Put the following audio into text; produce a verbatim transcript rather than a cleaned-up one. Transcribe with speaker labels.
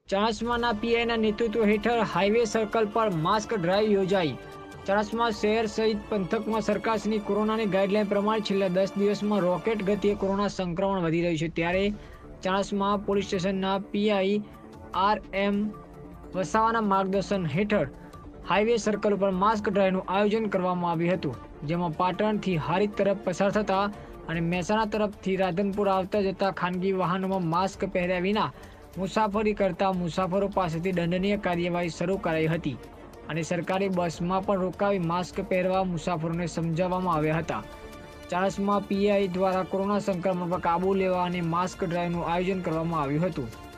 Speaker 1: ચાણસ્માના પીઆઈના નેતૃત્વ હેઠળ હાઈવે સર્કલ પર માસ્ક ડ્રાઈવ યોજાઈ। ચાણસ્મા શહેર સહિત પંથકમાં સરકારશ્રીની કોરોનાની ગાઈડલાઈન પ્રમાણે છેલ્લા દસ દિવસમાં રોકેટ ગતિએ કોરોના સંક્રમણ વધી રહ્યું છે। ત્યારે ચાણસ્મા પોલીસ સ્ટેશનના પીઆઈ આર એમ વસાવાના માર્ગદર્શન હેઠળ હાઈવે સર્કલ ઉપર માસ્ક ડ્રાઈવનું આયોજન કરવામાં આવ્યું હતું, જેમાં પાટણથી હારીજ તરફ પસાર થતા અને મહેસાણા તરફથી રાધનપુર આવતા જતા ખાનગી વાહનોમાં માસ્ક પહેર્યા વિના મુસાફરી કરતા મુસાફરો પાસેથી દંડનીય કાર્યવાહી શરૂ કરાઈ હતી અને સરકારી બસમાં પણ રોકાવી માસ્ક પહેરવા મુસાફરોને સમજાવવામાં આવ્યા હતા। ચાણસ્મા પીઆઈ દ્વારા કોરોના સંક્રમણ પર કાબૂ લેવા અને માસ્ક ડ્રાઈવનું આયોજન કરવામાં આવ્યું હતું।